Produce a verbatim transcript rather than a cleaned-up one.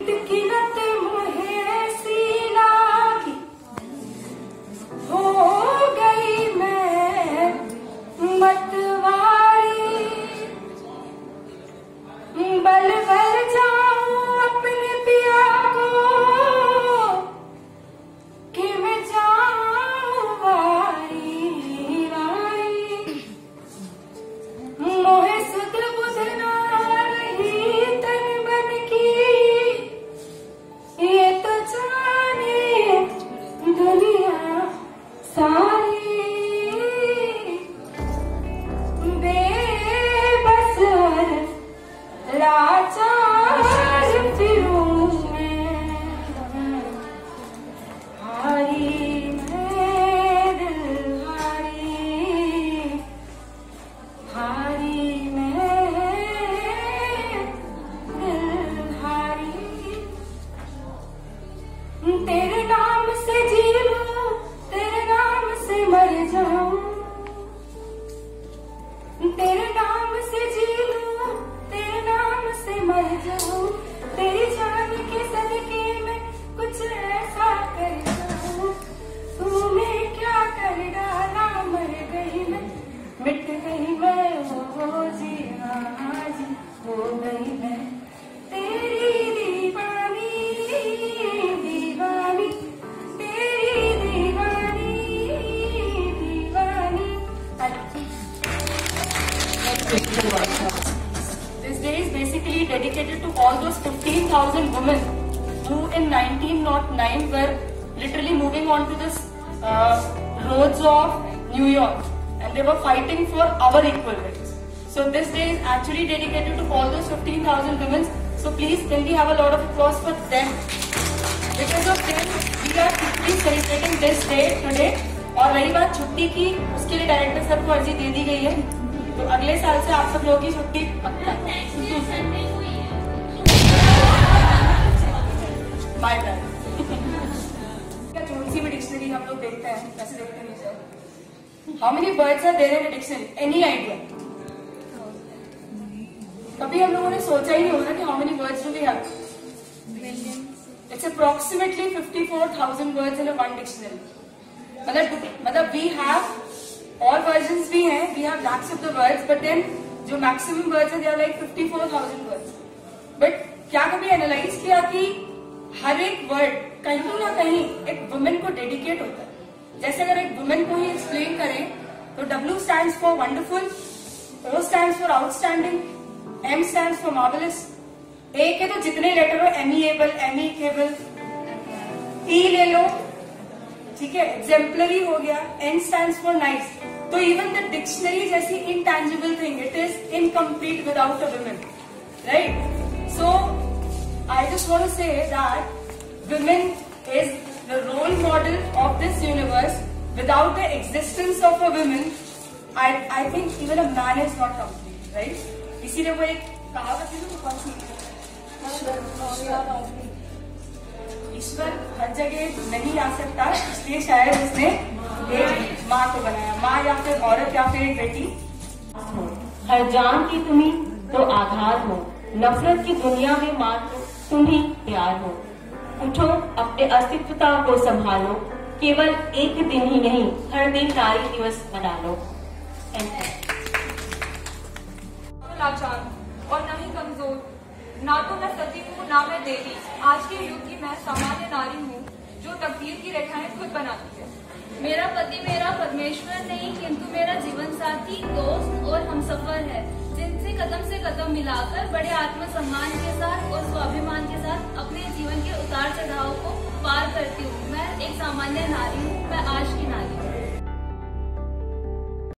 This day is basically dedicated to all those fifteen thousand women who in nineteen oh nine were literally moving on to the uh, roads of New York, and they were fighting for our equal rights. So this day is actually dedicated to all those fifteen thousand women. So please, can we have a lot of applause for them? Because of them, we are quickly celebrating this day today. और रही बात छुट्टी की, उसके लिए director sir को अर्जी दे दी गई है, तो अगले साल से आप सब लोगों की छुट्टी पक्का। Bye bye. क्या कौन सी भी डिक्शनरी हम लोग देखते हैं, कैसे देखते हैं sir? How many words are there in a dictionary? Any idea? कभी हम लोगों ने सोचा ही नहीं होगा कि how many words do we have? It's approximately fifty-four thousand words in a one dictionary. मतलब मतलब we have और versions भी हैं, we have lakhs of the words, but then जो maximum words हैं they are like fifty-four thousand words. But क्या कभी analyze किया कि हर एक word कहीं ना कहीं एक woman को dedicate होता है? जैसे अगर एक woman को ही explain करें तो W stands for wonderful, O stands for outstanding, M stands for marvelous. A के तो जितने लेटर हो, amiable, amicable, E ले लो, ठीक है, exemplary हो गया, N stands for nice. तो even the dictionary जैसी intangible thing, it is incomplete without a woman, right? So I just want to say that women is the role model of this universe. Without the existence of a woman, I I think even a man is not complete, right? इसीलिए वो एक कहावत है ना, कौन सी? ईश्वर हर जगह नहीं आ सकता, इसलिए शायद उसने एक माँ को बनाया, माँ या फिर औरत या फिर एक बेटी। हर जान की तुम्ही तो आधार हो, नफरत की दुनिया में माँ तुम ही प्यार हो। उठो, अपने अस्तित्वता को संभालो, केवल एक दिन ही नहीं, हर दिन नारी दिवस मना लो। लाचार और न ही कमजोर, ना तो मैं सती हूँ ना मैं देवी। आज के युग की मैं सामान्य नारी हूँ जो तकदीर की रेखाएं खुद बनाती है। मेरा पति मेरा परमेश्वर नहीं, किंतु मेरा जीवन साथी, दोस्त और हमसफर है, जिनसे कदम से कदम मिलाकर बड़े आत्मसम्मान के साथ और स्वाभिमान के साथ अपने जीवन के उतार चढ़ाव को पार करती हूँ। मैं एक सामान्य नारी हूँ, मैं आज की नारी हूँ।